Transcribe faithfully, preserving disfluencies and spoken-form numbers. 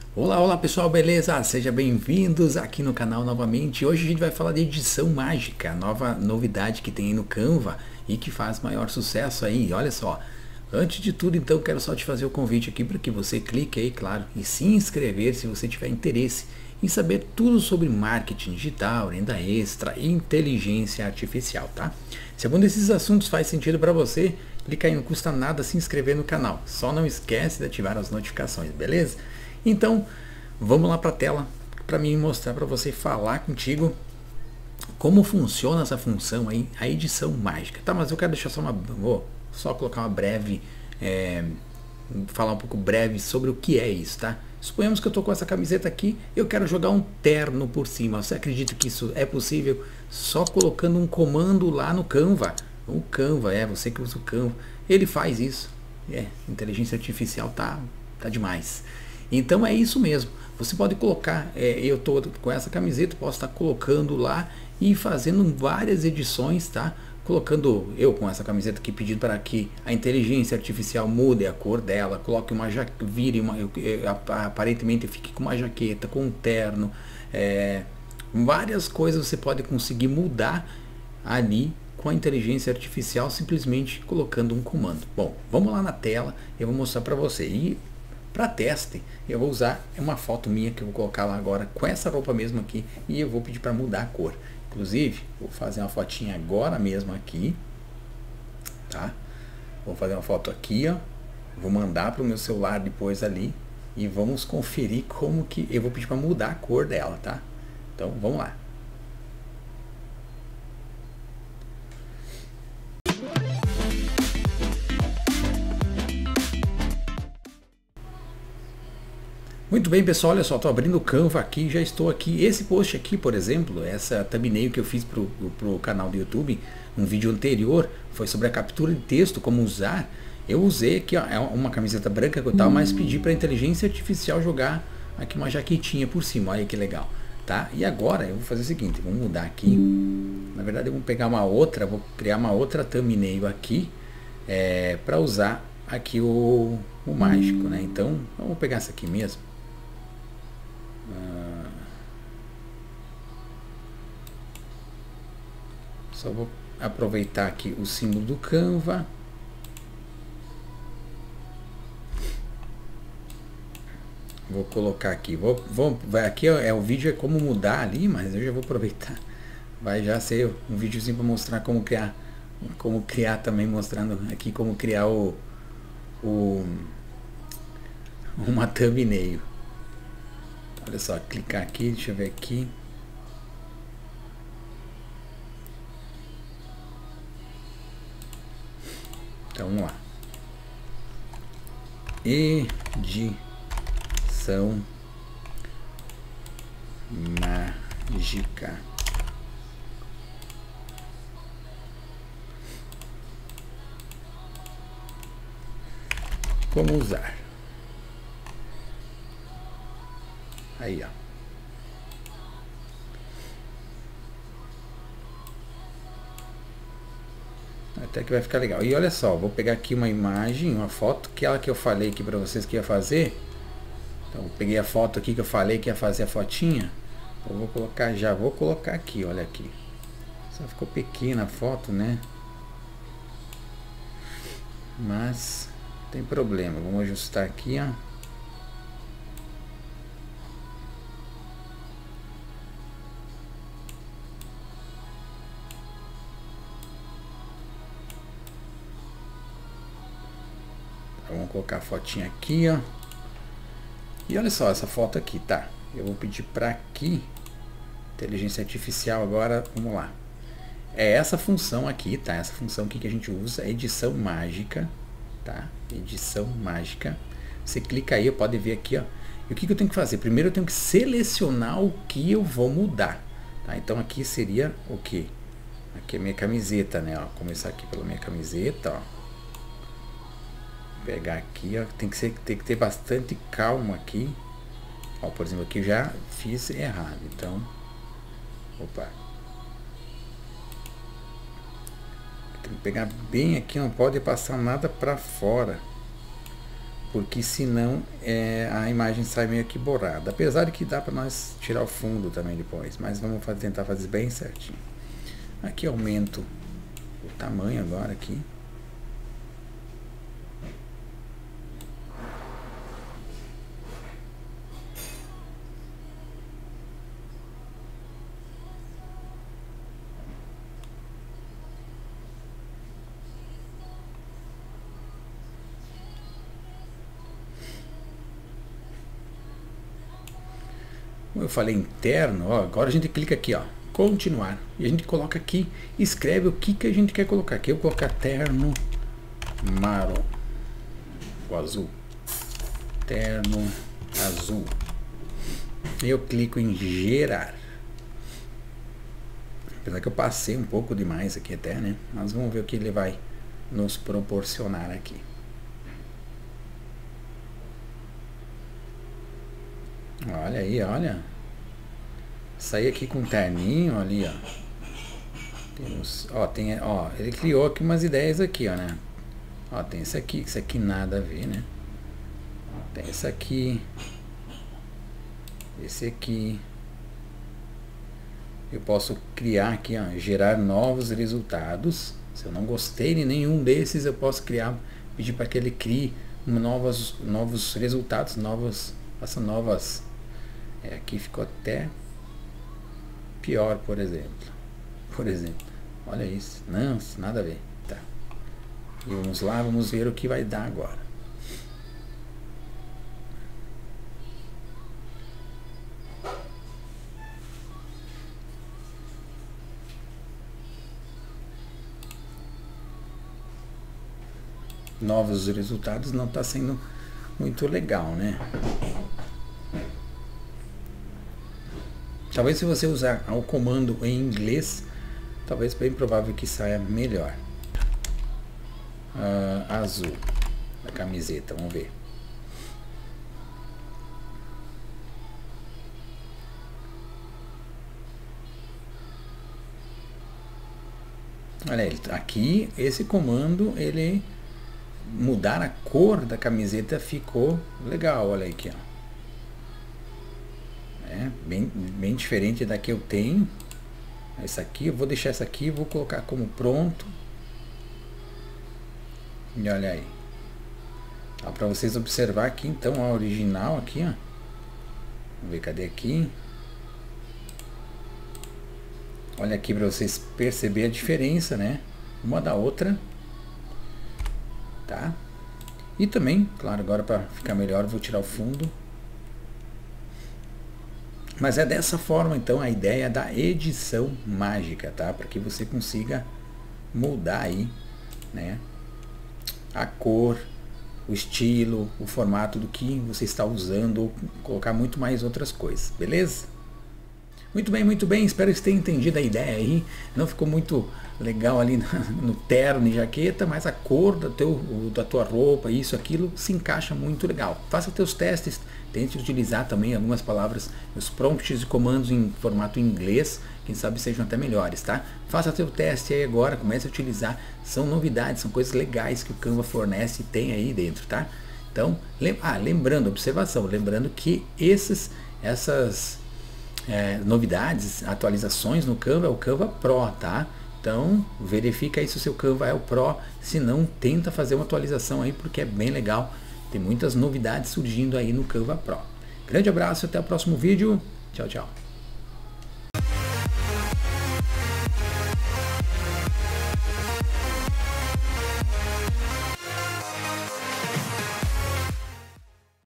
Olá, olá pessoal, beleza? Sejam bem-vindos aqui no canal novamente. Hoje a gente vai falar de edição mágica, nova novidade que tem aí no Canva e que faz maior sucesso aí. Olha só, antes de tudo então quero só te fazer o convite aqui para que você clique aí, claro, e se inscrever se você tiver interesse em saber tudo sobre marketing digital, renda extra e inteligência artificial, tá? Se algum desses assuntos faz sentido para você, clica aí, não custa nada se inscrever no canal. Só não esquece de ativar as notificações, beleza? Então, vamos lá para a tela para mim mostrar para você falar contigo como funciona essa função aí, a edição mágica. Tá, mas eu quero deixar só uma, vou só colocar uma breve, é, falar um pouco breve sobre o que é isso, tá? Suponhamos que eu tô com essa camiseta aqui, eu quero jogar um terno por cima. Você acredita que isso é possível só colocando um comando lá no Canva? O Canva, é você que usa o Canva, ele faz isso. É, inteligência artificial tá, tá demais. Então é isso mesmo. Você pode colocar, é, eu estou com essa camiseta, posso estar colocando lá e fazendo várias edições, tá? Colocando eu com essa camiseta aqui, pedindo para que a inteligência artificial mude a cor dela, coloque uma jaqueta, vire uma, eu, eu, aparentemente fique com uma jaqueta, com um terno, é, várias coisas você pode conseguir mudar ali com a inteligência artificial simplesmente colocando um comando. Bom, vamos lá na tela, eu vou mostrar para você. E para teste, eu vou usar uma foto minha que eu vou colocar lá agora com essa roupa mesmo aqui e eu vou pedir para mudar a cor. Inclusive, vou fazer uma fotinha agora mesmo aqui, tá? Vou fazer uma foto aqui, ó. Vou mandar para o meu celular depois ali e vamos conferir como que eu vou pedir para mudar a cor dela, tá? Então, vamos lá. Muito bem, pessoal, olha só, estou abrindo o Canva aqui, já estou aqui. Esse post aqui, por exemplo, essa thumbnail que eu fiz para o canal do YouTube, um vídeo anterior, foi sobre a captura de texto, como usar. Eu usei aqui, ó, é uma camiseta branca que eu tava, mas pedi para a inteligência artificial jogar aqui uma jaquetinha por cima, olha que legal, tá? E agora eu vou fazer o seguinte, vamos mudar aqui. Na verdade, eu vou pegar uma outra, vou criar uma outra thumbnail aqui, é, para usar aqui o, o mágico, né? Então, vamos pegar essa aqui mesmo. Só vou aproveitar aqui o símbolo do Canva. Vou colocar aqui. Vou, vou, vai aqui é o vídeo é como mudar ali, mas eu já vou aproveitar. Vai já ser um videozinho para mostrar como criar, como criar também mostrando aqui como criar o, o uma thumbnail. Olha só, clicar aqui, deixa eu ver aqui. Então vamos lá. Edição mágica. Como usar? Aí, ó. Até que vai ficar legal. E olha só, vou pegar aqui uma imagem, uma foto, que é ela que eu falei aqui para vocês que ia fazer. Então, eu peguei a foto aqui que eu falei que ia fazer a fotinha. Eu vou colocar, já vou colocar aqui, olha aqui. Só ficou pequena a foto, né? Mas não tem problema. Vamos ajustar aqui, ó. Vamos colocar a fotinha aqui, ó. E olha só essa foto aqui, tá? Eu vou pedir para aqui, inteligência artificial agora, vamos lá. É essa função aqui, tá? Essa função aqui que a gente usa, edição mágica, tá? Edição mágica. Você clica aí, pode ver aqui, ó. E o que, que eu tenho que fazer? Primeiro eu tenho que selecionar o que eu vou mudar, tá? Então aqui seria o que? Aqui é minha camiseta, né? Ó, começar aqui pela minha camiseta, ó. Pegar aqui, ó, tem que ser, tem que ter bastante calma aqui. Ó, por exemplo, aqui eu já fiz errado, então, opa, tem que pegar bem aqui, não pode passar nada para fora. porque senão é, a imagem sai meio que borrada. Apesar de que dá para nós tirar o fundo também depois, mas vamos fazer, tentar fazer bem certinho. Aqui aumento o tamanho agora aqui. Como eu falei interno, ó, agora a gente clica aqui, ó, continuar, e a gente coloca aqui, escreve o que que a gente quer colocar. Aqui eu vou colocar terno marrom, o azul, terno azul, e eu clico em gerar. Apesar que eu passei um pouco demais aqui até, né, mas vamos ver o que ele vai nos proporcionar aqui. Olha aí, olha. Saí aqui com um terninho ali, ó. Temos, ó, tem, ó, ele criou aqui umas ideias aqui, ó, né? Ó, tem esse aqui, isso aqui nada a ver, né? Tem esse aqui. Esse aqui. Eu posso criar aqui, ó, gerar novos resultados. Se eu não gostei de nenhum desses, eu posso criar, pedir para que ele crie novos, novos resultados, novas, faça novas. É, aqui ficou até pior, por exemplo. Por exemplo, olha isso. Não, nada a ver. Tá. E vamos lá, vamos ver o que vai dar agora. Novos resultados não está sendo muito legal, né? Talvez se você usar o comando em inglês, talvez bem provável que saia melhor. Uh, azul, a camiseta, vamos ver. Olha aí, aqui esse comando, ele mudar a cor da camiseta ficou legal, olha aí aqui, ó. É, bem, bem diferente da que eu tenho. Essa aqui, eu vou deixar essa aqui, vou colocar como pronto. E olha aí. Dá para vocês observar aqui, então, a original aqui, ó. Vamos ver, cadê aqui? Olha aqui para vocês perceberem a diferença, né? Uma da outra. Tá? E também, claro, agora para ficar melhor, eu vou tirar o fundo. Mas é dessa forma, então, a ideia da edição mágica, tá? Para que você consiga mudar aí, né? A cor, o estilo, o formato do que você está usando, ou colocar muito mais outras coisas, beleza? Muito bem, muito bem, espero que você tenha entendido a ideia aí. Não ficou muito legal ali no terno e jaqueta, mas a cor do teu, da tua roupa, isso, aquilo, se encaixa muito legal. Faça teus testes, tente utilizar também algumas palavras, os prompts e comandos em formato inglês, quem sabe sejam até melhores, tá? Faça teu teste aí agora, comece a utilizar, são novidades, são coisas legais que o Canva fornece e tem aí dentro, tá? Então, lem ah, lembrando, observação, lembrando que esses, essas... É, novidades, atualizações no Canva é o Canva Pro, tá? Então verifica aí se o seu Canva é o Pro, se não, tenta fazer uma atualização aí porque é bem legal, tem muitas novidades surgindo aí no Canva Pro. Grande abraço, até o próximo vídeo, tchau, tchau.